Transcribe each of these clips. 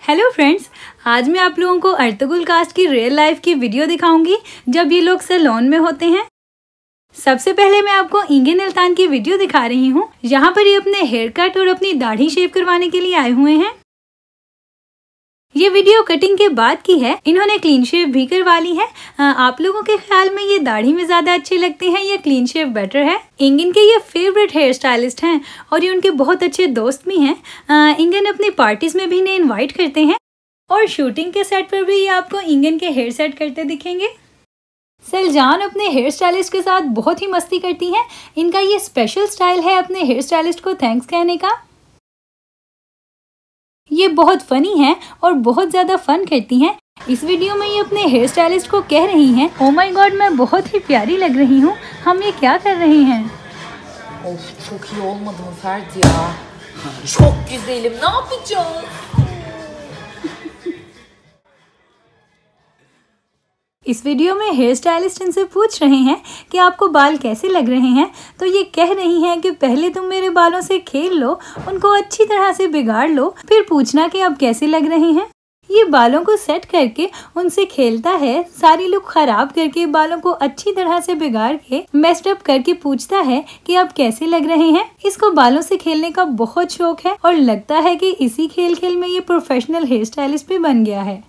Hello friends, आज मैं आप लोगों को अर्तुगरुल कास्ट की रियल लाइफ की वीडियो दिखाऊंगी जब ये लोग सैलून में होते हैं। सबसे पहले मैं आपको इंगन इल्तान की वीडियो दिखा रही हूँ। यहाँ पर ये अपने हेयर कट और अपनी दाढ़ी शेव करवाने के लिए आए हुए हैं। ये वीडियो कटिंग के बाद की है। इन्होंने क्लीन शेव भी करवा ली है। आप लोगों के ख्याल में ये दाढ़ी में ज्यादा अच्छे लगते हैं या क्लीन शेव बेटर है? इंगन के ये फेवरेट हेयर स्टाइलिस्ट हैं और ये उनके बहुत अच्छे दोस्त भी हैं। इंगन अपनी पार्टीज में भी इन्हें इनवाइट करते हैं और शूटिंग के सेट पर भी ये आपको इंगन के हेयर सेट करते दिखेंगे। सलजान अपने हेयर स्टाइलिस्ट के साथ बहुत ही मस्ती करती हैं। इनका ये स्पेशल स्टाइल है अपने हेयर स्टाइलिस्ट को थैंक्स कहने का। ये बहुत फनी हैं और बहुत ज्यादा फन करती हैं। इस वीडियो में ये अपने हेयर स्टाइलिस्ट को कह रही हैं, ओ माय गॉड मैं बहुत ही प्यारी लग रही हूँ, हम ये क्या कर रहे हैं? Of çok iyi olmadı mı Ferdi ya? Çok güzelim, ne yapacağız? इस वीडियो में हेयर स्टाइलिस्ट इनसे पूछ रहे हैं कि आपको बाल कैसे लग रहे हैं, तो ये कह रही हैं कि पहले तुम मेरे बालों से खेल लो, उनको अच्छी तरह से बिगाड़ लो, फिर पूछना कि अब कैसे लग रहे हैं। ये बालों को सेट करके उनसे खेलता है, सारी लुक खराब करके बालों को अच्छी तरह से बिगाड़ के मेस्ड अप करके पूछता है कि अब कैसे लग रहे हैं। इसको बालों से खेलने का बहुत शौक है और लगता है कि इसी खेल खेल में ये प्रोफेशनल हेयर स्टाइलिस्ट भी बन गया है।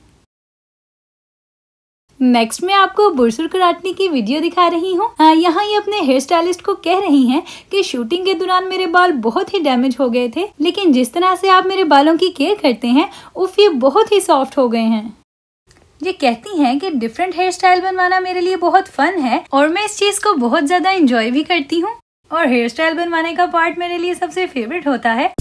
नेक्स्ट मैं आपको बुरसुर कराटनी की वीडियो दिखा रही हूँ। यहाँ ये अपने हेयर स्टाइलिस्ट को कह रही हैं कि शूटिंग के दौरान मेरे बाल बहुत ही डैमेज हो गए थे, लेकिन जिस तरह से आप मेरे बालों की केयर करते हैं उफ ये बहुत ही सॉफ्ट हो गए हैं। ये कहती हैं कि डिफरेंट हेयर स्टाइल बनवाना मेरे लिए बहुत फन है और मैं इस चीज को बहुत ज्यादा एंजॉय भी करती हूँ और हेयर स्टाइल बनवाने का पार्ट मेरे लिए सबसे फेवरेट होता है।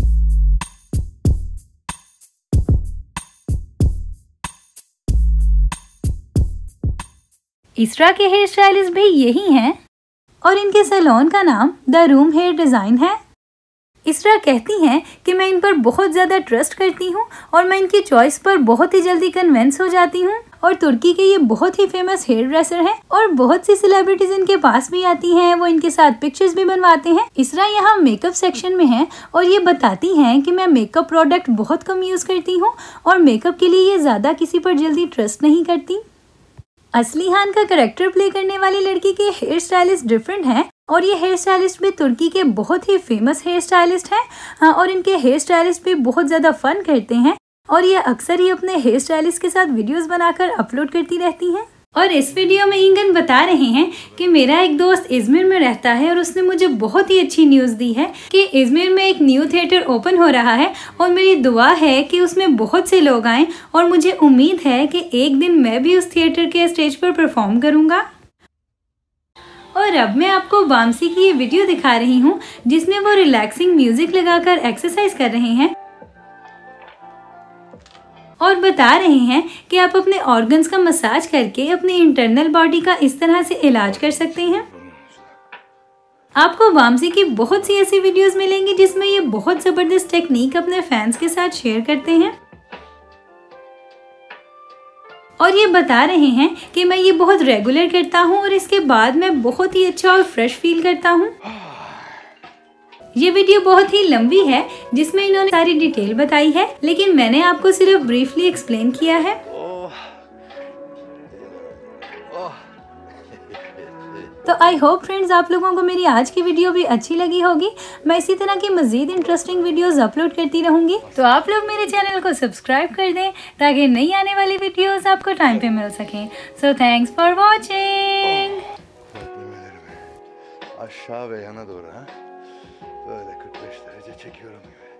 इसरा के हेयर स्टाइलिस्ट भी यही हैं और इनके सैलून का नाम द रूम हेयर डिजाइन है। इसरा कहती हैं कि मैं इन पर बहुत ज्यादा ट्रस्ट करती हूँ और मैं इनकी चॉइस पर बहुत ही जल्दी कन्विंस हो जाती हूँ। और तुर्की के ये बहुत ही फेमस हेयर ड्रेसर हैं और बहुत सी सेलिब्रिटीज इनके पास भी आती हैं, वो इनके साथ पिक्चर्स भी बनवाते हैं। इसरा यहाँ मेकअप सेक्शन में है और ये बताती हैं कि मैं मेकअप प्रोडक्ट बहुत कम यूज करती हूँ और मेकअप के लिए ये ज्यादा किसी पर जल्दी ट्रस्ट नहीं करती। असली हान का कैरेक्टर प्ले करने वाली लड़की के हेयर स्टाइलिस्ट डिफरेंट हैं और ये हेयर स्टाइलिस्ट भी तुर्की के बहुत ही फेमस हेयर स्टाइलिस्ट हैं और इनके हेयर स्टाइलिस्ट भी बहुत ज़्यादा फन करते हैं और ये अक्सर ही अपने हेयर स्टाइलिस्ट के साथ वीडियोस बनाकर अपलोड करती रहती हैं। और इस वीडियो में इंगन बता रहे हैं कि मेरा एक दोस्त इजमिर में रहता है और उसने मुझे बहुत ही अच्छी न्यूज़ दी है कि इजमिर में एक न्यू थिएटर ओपन हो रहा है और मेरी दुआ है कि उसमें बहुत से लोग आएं और मुझे उम्मीद है कि एक दिन मैं भी उस थिएटर के स्टेज पर परफॉर्म करूंगा। और अब मैं आपको वामसी की ये वीडियो दिखा रही हूँ जिसमें वो रिलैक्सिंग म्यूजिक लगाकर एक्सरसाइज कर रहे हैं और बता रहे हैं कि आप अपने ऑर्गन्स का मसाज करके अपनी इंटरनल बॉडी का इस तरह से इलाज कर सकते हैं। आपको वामसी की बहुत सी ऐसी वीडियोस मिलेंगी जिसमें ये बहुत जबरदस्त टेक्निक अपने फैंस के साथ शेयर करते हैं और ये बता रहे हैं कि मैं ये बहुत रेगुलर करता हूँ और इसके बाद मैं बहुत ही अच्छा और फ्रेश फील करता हूँ। ये वीडियो बहुत ही लंबी है जिसमें इन्होंने सारी डिटेल बताई है, लेकिन मैंने आपको सिर्फ ब्रीफली एक्सप्लेन किया है। तो आई होप फ्रेंड्स आप लोगों को मेरी आज की वीडियो भी अच्छी लगी होगी। मैं इसी तरह की मजीद इंटरेस्टिंग वीडियोस अपलोड करती रहूंगी, तो आप लोग मेरे चैनल को सब्सक्राइब कर दें ताकि नई आने वाली वीडियोस आपको टाइम पे मिल सकें। So thanks for watching. Aşağı ve yana doğru ha. Böyle 45 derece çekiyorum gibi.